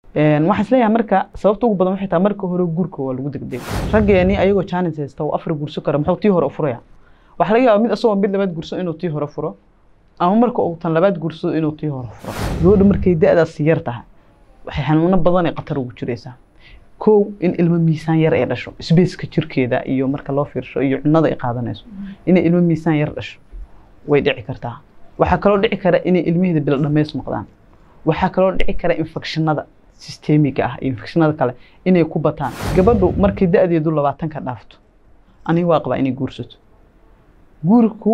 waxaan isleeyahay marka sababta ugu badan waxay tahay marka hore guurka waa lagu degdego raggeeni ayagoo challenge haysta oo afar guurso kara muxuu tii hore u furaya waxa laga yaabaa mid asagoo mid labaad guurso inuu tii hore furo ama marka uu tan labaad guurso inuu tii hore furo gabadha markay da'daas yar tahay waxay xanuuno badan ay qatar ugu jiraysaa kow in ilmo miisaan yar ay dhasho isbeeska jirkeeda iyo marka loo fiirsho iyo cunnada ay qaadanayso inay ilmo miisaan yar dhasho way dhici kartaa waxa kaloo dhici kara inay ilmaheeda bil dhameys noqdaan waxa kaloo dhici kara infectionada systemiga ah infectionada kale inay ku bataan gabadhu markay da'deedu 20 ka dhaafto ani waa qaba inay guursato guurku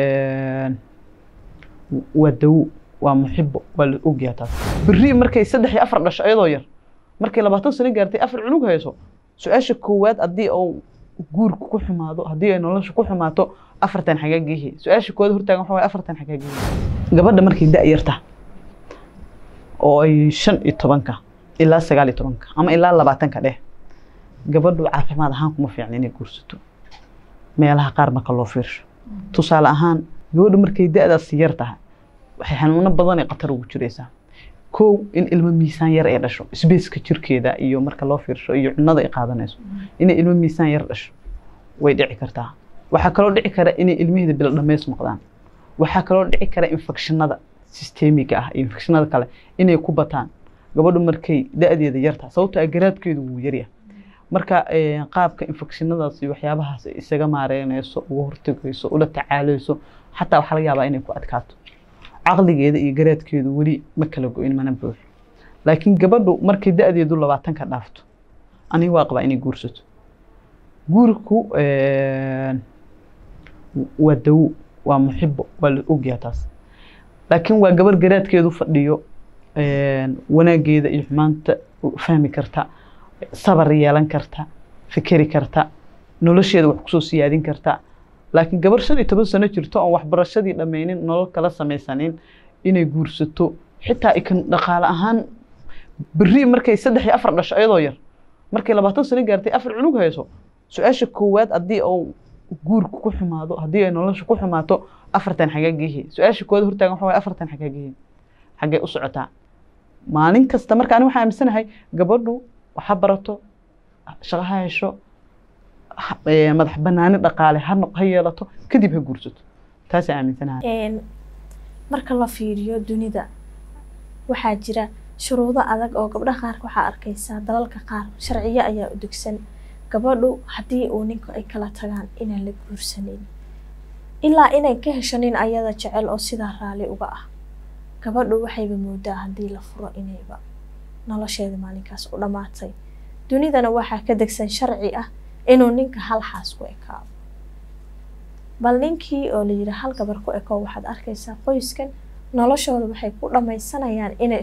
waa dawo waa muhibbo waa la ogyahay taas bari markay 3 iyo 4 dhasho ayadoo yar markay 20 sano gaartay 4 cunug hayso su'aasha koowaad hadii uu guurku ku xumaado hadii ay nolosha ku xumaato afartan xagaagihi su'aasha koowaad hortaagan waxa way afartan xagaagihi gabadha markay da' yarta oo ay 15 ilaa 19 ama ilaa 20 dheh gabadhu caafimaad ahaan kuma fiicna inay guursato meelaha qaar marka loo fiirsho tusaale ahaan gabadhu markay da'daas yar tahay waxay xanuuno badan ay qatar ugu jiraysaa kow in ilmo miisaan yar ay dhasho isbeeska jirkeeda iyo marka loo fiirsho iyo cunnada ay qaadanayso inay ilmo miisaan yar dhasho way dhici kartaa waxa kaloo dhici kara inay ilmaheeda bil dhameys noqdaan waxa kaloo dhici kara infectionada systemiga ah infectionada kale inay ku bataan gabadhu markay da'deeda yar tahay sababtoo ah garaadkeedu wuu yar yahay marka qaabka infectionadaas iyo waxyaabahaas isaga maareynayso ugu hortagayso ula tacaalayso xataa waxa laga yaabaa inay ku adkaato aqligeeda iyo garaadkeedu wali ma kala go'in mana buuxo laakiin gabadhu markay da'deedu 20 ka dhaafto ani waa qaba inay guursato guurku waa dawo waa muhibbo waa la ogyahay taas laakiin waa gabar garaadkeedu fadhiyo wanaageeda iyo xumaanta fahmi karta sabar yeelan karta fikiri karta nolosheeda wax ku soo siyaadin karta laakiin gabar 15 sano jirto oo waxbarashadii dhameynin nolol kala samaysanin inay guursato xitaa ikan dhaqaale ahaan bari markay 3 iyo 4 dhasho ayadoo yar markay 20 sano gaartay 4 cunug hayso su'aasha koowaad hadii uu guurku ku xumaado hadii ay nolosha ku xumaato afartan xagaagihi su'aasha koowaad hortaagan waxa way afartan xagaagihi xagee u socotaa maalin kasta marka ani waxa aaminsanahay gabadhu waxa barato shaqo hesho madax banaani dhaqaale ha yeelato kadib ha guursato taas aaminsanahay marka la fiiriyo dunida waxa jira shuruudo adag oo gabdhaha qaar waxa arkaysaa dalalka qaar sharciyo ayaa u dugsan gabadhu hadii uu ninku ay kala tagaan inaan la guursanin ilaa inay ka heshanin ayada jecel oo sida raali uga ah gabadhu waxayba moodaa hadii la furo inayba nolosheeda maalinkaas u dhamaatay dunidana waxa ka degsan sharci ah inuu ninka hal xaas ku ekaado bal ninkii oo la yiri hal gabar ku eko waxaad arkaysaa qoyskan noloshooda waxay ku dhamaysanayaan inay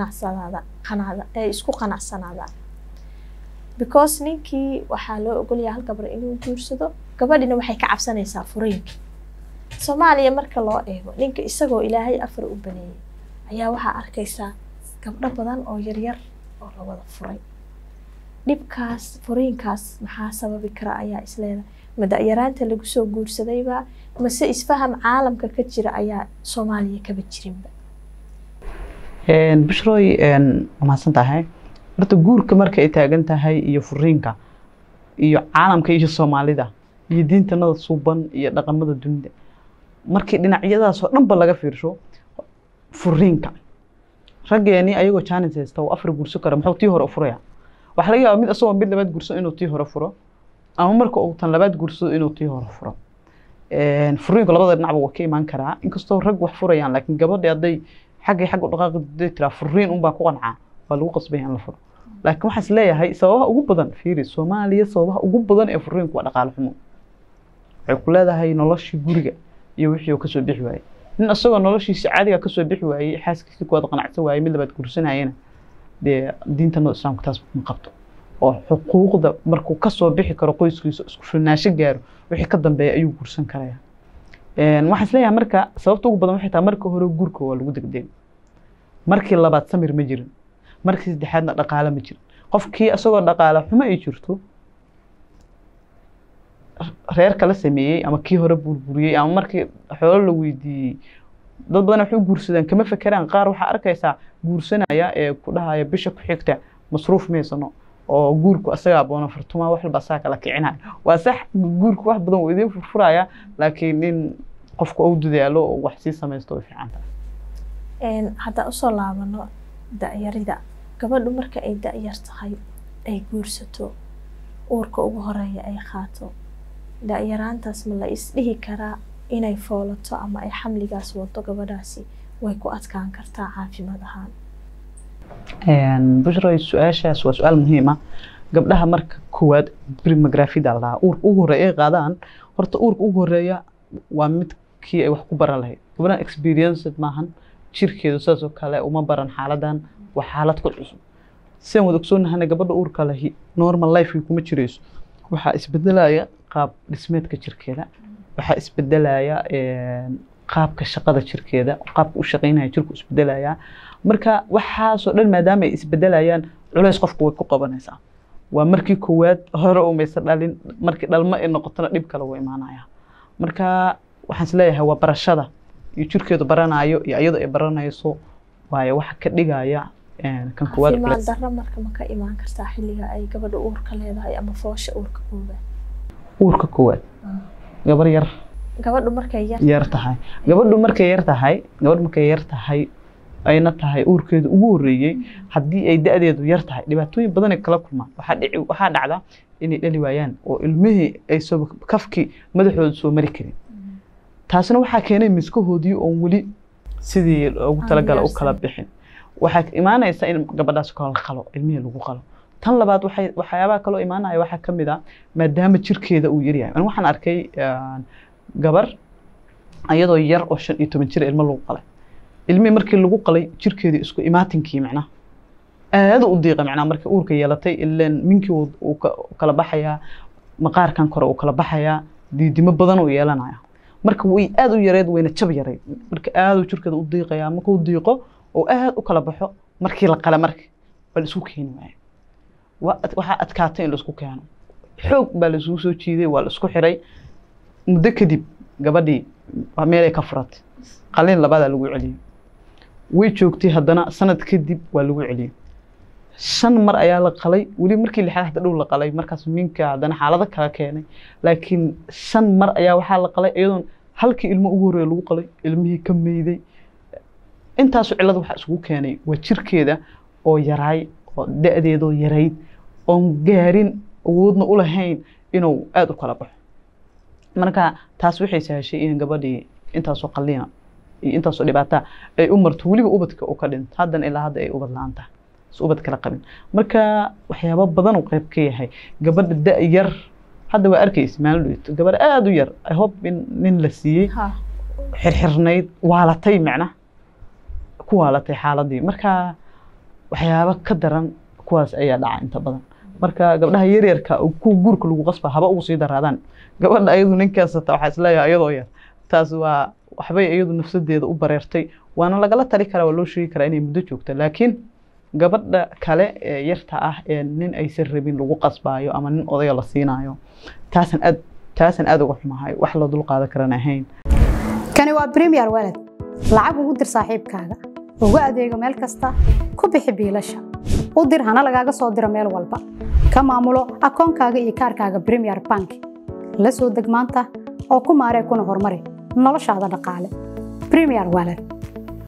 isku qanacsanaadaan because ninkii waxaa loo ogol yahay hal gabar inuu guursado gabadhina waxay ka cabsanaysaa furiinka Soomaaliya marka loo eego ninka isagoo Ilaahay afar u baneeyay ayaa waxa arkaysaa gabdho badan oo yar yar oo la wada furay dibkaas furiinkaas maxaa sababi kara ayaa isleedahay mada yaraanta lagu soo guursadayba mase isfaham caalamka ka jira ayaa Soomaaliya ka jirinba bishroy ma santahay horta guurka marka ay taagan tahay iyo furiinka iyo caalamka iyo Soomaalida iyo diintanada suuban iyo dhaqamada dunida markii dhinacyadaas oo dhanba laga fiirsho furiinka raggeeni ayagoo challenge haysta oo afar guurso kara muxuu tii hore u furaya waxa laga yaabaa mid asagoo mid labaad guurso inuu tii hore furo ama marka uu tan labaad guurso inuu tii hore furo furiinka labada dhinacba waa ka iman karaa inkastoo rag wax furayaan laakiin gabadha haday xaq u dhaqaaqdo tira furiin un baa ku qancaa waa lagu qasbay in la furo laakiin waxa isleeyahay sababaha ugu badan fiiri Soomaaliya sababaha ugu badan ee furiinku waa dhaqaale xumo waxay ku leedahay noloshii guriga iyo wixii uu ka soo bixi waayay nin asagoo noloshiisa caadiga ka soo bixi waayay xaaskiisa ku wada qanacsan waayay mid labaad guursanayna diinta islaamka taas ma qabto oo xuquuqda markuu ka soo bixi karo qoyskiisa isku filnaansho gaaro wixii ka dambeeya ayuu guursan karaya waxa isleeyahay marka sababta ugu badan waxay tahay marka hore guurka waa lagu degdego markii labaad samir ma jirin markii saddexaadna dhaqaale ma jirin qofkii asagoo dhaqaale xumo ay jirto reer kala sameeyay ama kii hore burburiyay ama markii xoolo la weydiiyay dad badan waxay guursadaan kama fakeraan qaar waxa arkaysaa guursanaya ee ku dhahaya bisha ku xigta masruuf meesano oo guurku asaga aboona furtuma wax walba asaga kala kicinaya waa sax guurku wax badan uu idin furfuraya laakiin in qofku uu dadaalo oo wax si sameesto way fiican tahay hadda usoo laabano da'yarida gabadhu marka ay da'yar tahay ay guursato uurka ugu horeeya ay qaato da'yaraantaas ma la isdhihi karaa inay foolato ama ay xamligaas wado gabadhaasi way ku adkaan kartaa caafimaad ahaan bushra su'aashaas waa su'aal muhiim ah gabdhaha marka koowaad primography dalda uurka ugu horeeya ay qaadaan horta uurka ugu horeeya waa midkii ay wax ku baran lahayd gabadhan experience maahan jirkeedu saas oo kale uma baran xaaladan waa xaalad ku cusub si aan wada ogsoonahay gabadha uurka lahi normal life kuma jirayso waxa isbedelaya qaab dhismeedka jirkeeda waxa isbedelaya qaabka shaqada jirkeeda qaabka u shaqeynaya jirku isbedelaya marka waxa soo dhan maadaama ay isbedelayaan culays qofku way ku qabanaysaa waa markii koowaad hore oo meesha dhalin markii dhalma ay noqotona dib kale way imaanaya marka waxaan isleeyahay waa barashada iyo jirkeedu baranayo iyo iyadoo ay baranayso waayo waxa ka dhigaya kan koowaad caafimaad marka ma ka imaan kartaa xilliga ay gabadha uurka leedahay ama foosha uurka koowaad gabar yar gabadhu markay yar tahay ayna tahay uurkeedu ugu horeeyay haddii ay da'deedu yar tahay dhibaatooyin badan ay kala kulmaan waxa dhacda inay dhali waayaan oo ilmihii ay soo kafki madaxooda soo mari karin taasina waxaa keenay miskahoodii oo wali sidii ugu talagalay u kala bixin waxa imaanaysa in gabadhaas kala qalo ilmihii lagu qalo tan labaad waxyaabaha kale oo imaanaya waxa kamid ah maadaama jirkeeda uu yar yahay aan waxaan arkay gabar ayadoo yar oo 15 jir ilmo lagu qalay ilmihii markii lagu qalay jirkeedii isku imaatinkii macnaha aad u diiqa macnaha markii uurka yeelatay ilaa minkii uu kala baxaya maqaarkan kore uu kala baxaya diidimo badan uu yeelanaya marka way aad u yareed wayna jab yareed marka aad u jirkeeda u diiqaya marka uu diiqo oo aad u kala baxo markii la qala markii bal isku keenay waxa adkaatay in la isku keeno xoog baa la soo jiiday waa la isku xiray muddo kadib gabadhii meel ay ka furatay qalin labada lagu celiyay way joogtay haddana sanad kadib waa lagu celiyay 5 mar ayaa la qalay wali markii lixaad hadda dhow la qalay markaas minka haddana xaalado kala keenay laakiin 5 mar ayaa waxa la qalay iyadoo halkii ilmo ugu horeeyay lagu qalay ilmihii ka meeyday intaas cilad waxa isku keenay waa jirkeeda oo yaraay oo da'deedu yarayd oo gaarin awoodna u lahayn inuu aad u kala baxo marka taas waxay sahashay in gabadhii intaas oo qalliina iyo intaas oo dhibaato ay u marto waliba ubadka oo ka dhinto hadan ilaa hadda ay ubad laanta ubad kala qabin marka waxyaabo badan oo qayb ka yahay gabadha da yar hadda waa arkaysi maalin gabadh aad u yar I hope in la siiyay xirxirnayd waalatay macna ku waalatay xaaladii marka waxyaabo ka daran kuwaas ayaa dhacay inta badan marka gabdhaha yar yarka oo ku guurka lagu qasba haba ugu sii daraadaan gabadha ayadu ninkaasata waxa isleeyahay ayadoo yar taas waa waxbay ayadu nafsadeeda u bareertay waana lagala tali karaa waa loo sheegi karaa inay muddo joogto laakiin gabadha kale ee yarta ah ee nin ay sir rabin lagu qasbaayo ama nin oday la siinayo taasan aad uga xumahay wax la dul qaadan karana ahayn kani waa Premier Wallet lacag ugu dir saaxiibkaaga ugu adeego meel kasta ku bixi biilasha u dir hana lagaaga soo diro meel walba ka maamulo akoonkaaga iyo kaarkaaga Premier Bank la soo deg maanta oo ku maaree kuna horumari noloshaada dhaqaale Premier Wallet